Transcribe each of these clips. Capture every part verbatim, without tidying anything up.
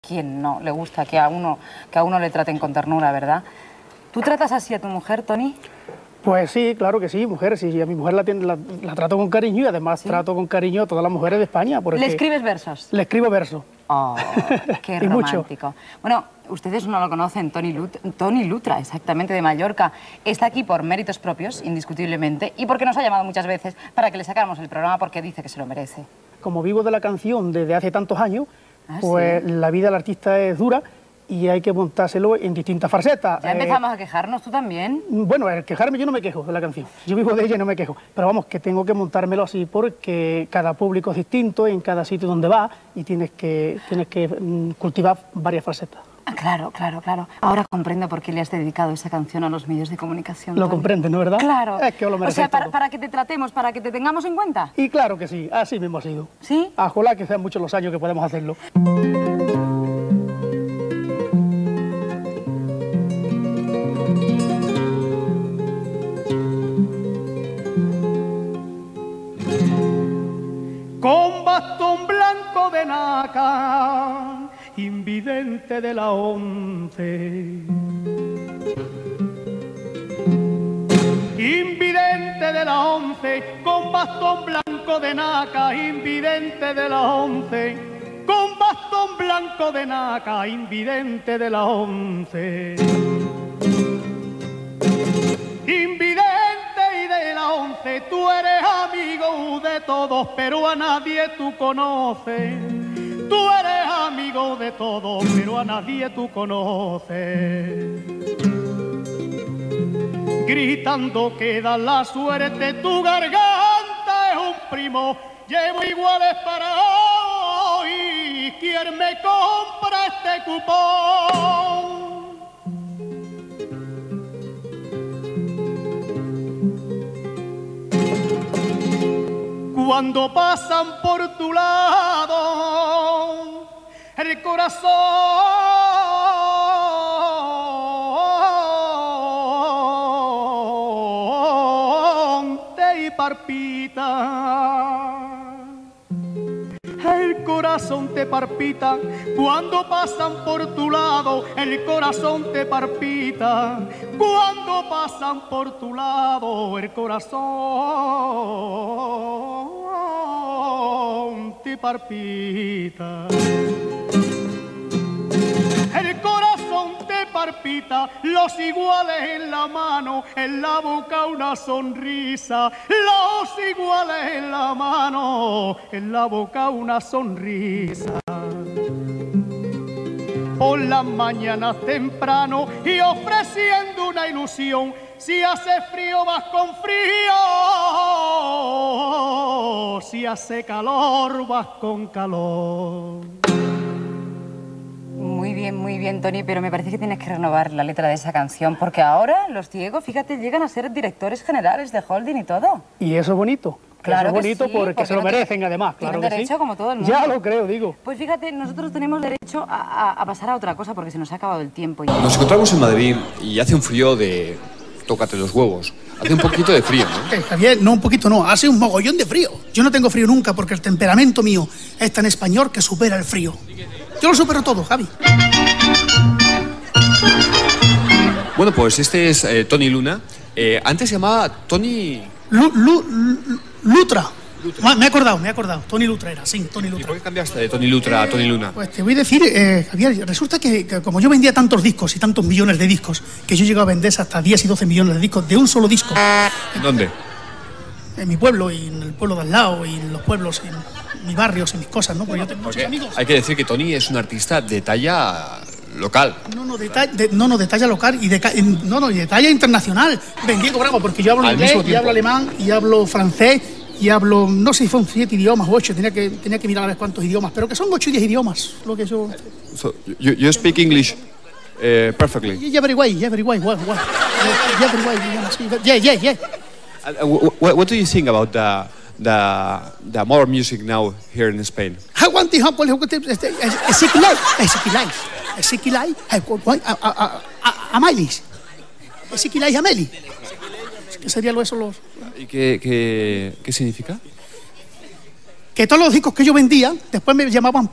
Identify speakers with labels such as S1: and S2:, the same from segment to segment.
S1: ¿Quién no le gusta que a uno, que a uno le traten con ternura, verdad? ¿Tú tratas así a tu mujer, Toni?
S2: Pues sí, claro que sí, mujer. Sí, a mi mujer la, tiene, la, la trato con cariño y además ¿sí? trato con cariño a todas las mujeres de España.
S1: ¿Le escribes versos?
S2: Le escribo versos.
S1: Oh, qué romántico. Mucho. Bueno, ustedes no lo conocen, Toni Lutra, Toni Lutra, exactamente, de Mallorca. Está aquí por méritos propios, indiscutiblemente, y porque nos ha llamado muchas veces para que le sacáramos el programa porque dice que se lo merece. Como vivo de la canción desde hace tantos años, ah, pues ¿sí? la vida del artista es dura y hay que montárselo en distintas facetas. Ya empezamos eh, a quejarnos, ¿tú también?
S2: Bueno, el quejarme yo no me quejo de la canción. Yo vivo de ella y no me quejo. Pero vamos, que tengo que montármelo así porque cada público es distinto en cada sitio donde va y tienes que, tienes que mm, cultivar varias facetas. Ah, claro, claro, claro. Ahora comprendo por qué le has dedicado esa canción a los medios de comunicación. Lo comprendes, ¿no, verdad? Claro. Es que lo mereces. O sea, para, para que te tratemos, para que te tengamos en cuenta. Y claro que sí, así mismo ha sido. ¿Sí? Ojalá que sean muchos los años que podemos hacerlo. Con bastón blanco de nácar, invidente de la once. Invidente de la once, con bastón blanco de nácar, invidente de la once. Con bastón blanco de nácar, invidente de la once. Invidente y de la once, tú eres amigo de todos, pero a nadie tú conoces. Tú eres amigo de todos, pero a nadie tú conoces. Gritando que da la suerte, tu garganta es un primo. Llevo iguales para hoy, ¿quién me compra este cupón? Cuando pasan por tu lado, el corazón te palpita. El corazón te palpita. Cuando pasan por tu lado, el corazón te palpita. Cuando pasan por tu lado, el corazón te palpita. El corazón te palpita, los iguales en la mano, en la boca una sonrisa. Los iguales en la mano, en la boca una sonrisa. Por las mañanas temprano y ofreciendo una ilusión. Si hace frío vas con frío, si hace calor vas con calor. Muy bien, muy bien, Toni, pero me parece que tienes que renovar la letra de esa canción, porque ahora los ciegos, fíjate, llegan a ser directores generales de holding y todo. Y eso es bonito. Claro, eso es bonito, sí, porque, porque se lo merecen, no además, claro que derecho, sí. Como todo el mundo. Ya lo creo, digo. Pues fíjate, nosotros tenemos derecho a, a, a pasar a otra cosa, porque se nos ha acabado el tiempo.
S3: Nos encontramos en Madrid y hace un frío de... tócate los huevos. Hace un poquito de frío, ¿no?
S4: Eh, Javier, no un poquito, no. Hace un mogollón de frío. Yo no tengo frío nunca porque el temperamento mío es tan español que supera el frío. Yo lo supero todo, Javi.
S3: Bueno, pues este es eh, Toni Luna. Eh, antes se llamaba Toni...
S4: Lu, lu, lu, Lutra. Lutra. Me he acordado, me he acordado. Toni Lutra era, sí, Toni Lutra.
S3: ¿Y por qué cambiaste de Toni Lutra a Toni Luna?
S4: Pues te voy a decir, eh, Javier, resulta que, que como yo vendía tantos discos y tantos millones de discos, que yo llego a vender hasta diez y doce millones de discos de un solo disco.
S3: ¿Dónde?
S4: En mi pueblo y en el pueblo de al lado y en los pueblos, en mis barrios y mis cosas, ¿no? Porque yo tengo muchos amigos.
S3: Hay que decir que Toni es un artista de talla local.
S4: No, no, de, ta de, no, no, de talla local y de, no, no, de talla internacional. Vendido bravo, porque yo hablo inglés, y hablo alemán, y hablo francés, y hablo, no sé si son siete idiomas o ocho, tenía que, tenía que mirar a ver cuántos idiomas, pero que son ocho y diez idiomas, lo que yo...
S3: So, you, you speak English uh, perfectly?
S4: Yeah, very well, yeah, very well, well, well. Yeah, very well, yeah, yeah, yeah.
S3: Uh, what, what do you think about the, the, the more music now here in Spain?
S4: I want to help Ezequiel, Ezequiel, Ezequiel, Amelis, Ezequiel y Ameli. ¿Qué sería eso los...?
S3: ¿Y qué, qué, qué significa?
S4: Que todos los discos que yo vendía, después me llamaban para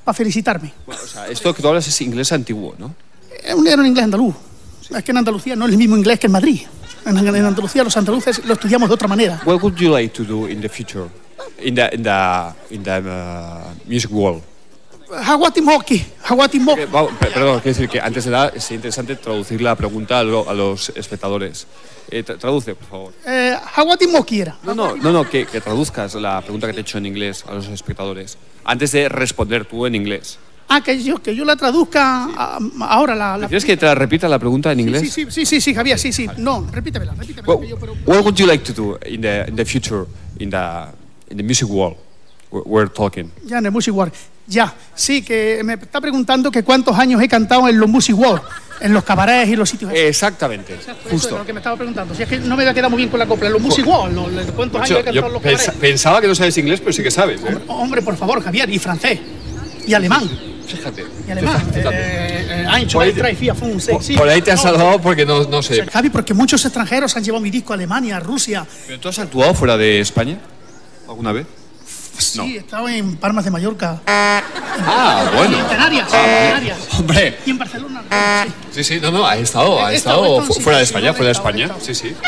S4: para felicitarme.
S3: Bueno, o sea, esto que tú hablas es inglés antiguo, ¿no?
S4: Era un, era un inglés andaluz. Sí. Es que en Andalucía no es el mismo inglés que en Madrid. En, en Andalucía los andaluces lo estudiamos de otra manera.
S3: What would you like to do in the future, in the in the in the uh, music world?
S4: Hawatimoki, Hawatimoki.
S3: Eh, vamos, perdón, quiero decir que antes de nada es interesante traducir la pregunta a, lo, a los espectadores. Eh, tra traduce, por favor.
S4: Eh, Hawatimoki era.
S3: No, no, no, no que, que traduzcas la pregunta que te he hecho en inglés a los espectadores. Antes de responder tú en inglés.
S4: Ah, que yo, que yo la traduzca sí. a, ahora la... la...
S3: ¿Quieres que te la repita la pregunta en inglés?
S4: Sí, sí, sí, sí, sí, Javier, sí, sí. No, repítemela, repítemela.
S3: Well, yo, pero... What would you like to do in the, in the future, in the, in the music world? We're talking.
S4: Ya, en el music world. Ya, sí, que me está preguntando que cuántos años he cantado en los music world, en los cabarets y los sitios.
S3: Exactamente,
S4: Exacto,
S3: justo.
S4: Eso es lo que me estaba preguntando. Si es que no me había quedado muy bien con la copla, en los music world, los, los, ¿cuántos
S3: Macho,
S4: años he cantado en los cabarets?
S3: Pens pensaba que no sabes inglés, pero sí que sabes, ¿eh?
S4: Hombre, hombre, por favor, Javier, y francés, y alemán.
S3: Fíjate.
S4: Y alemán.
S3: Fíjate.
S4: Eh, eh, por, ahí te, fun, sí, sí.
S3: por ahí te has salvado porque no, no sé.
S4: O sea, Javi, porque muchos extranjeros han llevado mi disco a Alemania, a Rusia.
S3: ¿Pero tú has actuado fuera de España alguna vez?
S4: Sí,
S3: no.
S4: he estado en Palmas de Mallorca.
S3: Ah, bueno.
S4: Y en Canarias,
S3: ah,
S4: en Canarias.
S3: Hombre.
S4: Y en Barcelona. Sí,
S3: sí, sí, no, no, ha estado, ha
S4: he
S3: estado,
S4: estado, he estado
S3: fuera de
S4: sí,
S3: España,
S4: sí,
S3: fuera de
S4: estado,
S3: España. Sí, sí.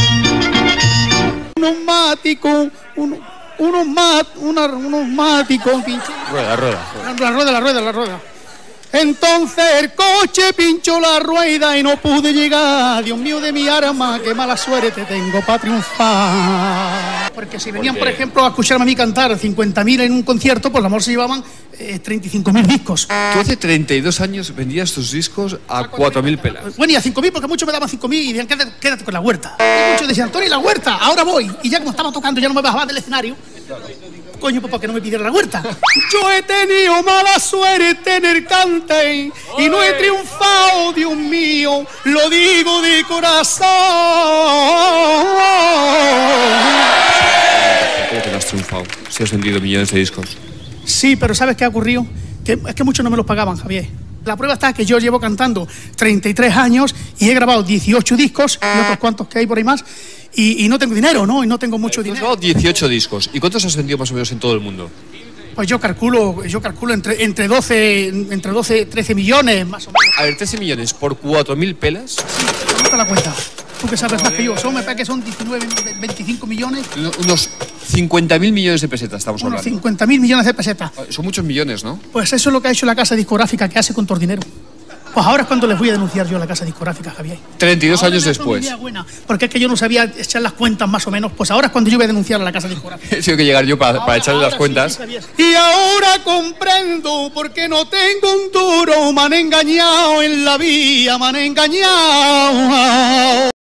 S4: Unos máticos, unos, unos mat, una, unos máticos, pinche.
S3: Rueda, rueda.
S4: La, la rueda, la rueda, la rueda. Entonces el coche pinchó la rueda y no pude llegar. Dios mío de mi arma, qué mala suerte tengo para triunfar. Porque si venían, por ejemplo, a escucharme a mí cantar cincuenta mil en un concierto, pues a lo mejor se llevaban eh, treinta y cinco mil discos.
S3: Tú hace treinta y dos años vendías tus discos a cuatro mil pelas.
S4: Bueno, y a cinco mil, porque muchos me daban cinco mil y decían, quédate, quédate con la huerta. Y muchos decían, Tony, la huerta, ahora voy. Y ya como estaba tocando, ya no me bajaba del escenario. Coño, pues para que no me pidiera la huerta. Yo he tenido mala suerte en el cante y no he triunfado, Dios mío, lo digo de corazón.
S3: ¿Cómo que no has triunfado? Si has vendido millones de discos.
S4: Sí, pero ¿sabes qué ha ocurrido? Que es que muchos no me los pagaban, Javier. La prueba está que yo llevo cantando treinta y tres años y he grabado dieciocho discos y otros cuantos que hay por ahí más. Y, y no tengo dinero, ¿no? Y no tengo mucho dinero.
S3: Has grabado dieciocho discos. ¿Y cuántos has vendido más o menos en todo el mundo?
S4: Pues yo calculo, yo calculo entre, entre, doce, entre doce, trece millones, más o menos.
S3: A ver, trece millones por cuatro mil pelas.
S4: Sí, no te la cuenta. Tú que sabes más que yo. Son, me parece que son diecinueve, veinticinco millones.
S3: Unos cincuenta mil millones de pesetas estamos
S4: Unos
S3: hablando.
S4: cincuenta mil millones de pesetas.
S3: Son muchos millones, ¿no?
S4: Pues eso es lo que ha hecho la casa discográfica que hace con todo el dinero. Pues ahora es cuando les voy a denunciar yo a la casa discográfica, Javier.
S3: treinta y dos
S4: ahora
S3: años después.
S4: Idea buena, porque es que yo no sabía echar las cuentas más o menos. Pues ahora es cuando yo voy a denunciar a la casa discográfica.
S3: He tenido que llegar yo para,
S4: ahora,
S3: para echarle
S4: ahora
S3: las cuentas.
S4: Sí, sí, y ahora comprendo por qué no tengo un duro. Me han engañado en la vía, me han engañado.